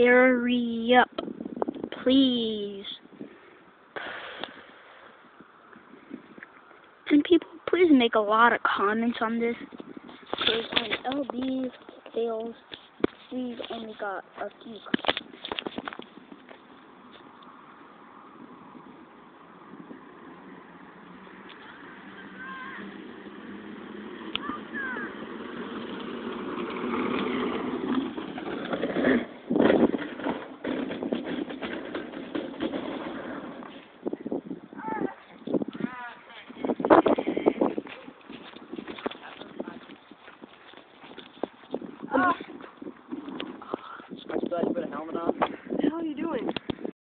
hurry up, please. And people, please make a lot of comments on this, because on LB fails, we've only got a few comments. I still have to put a helmet on. What the hell are you doing?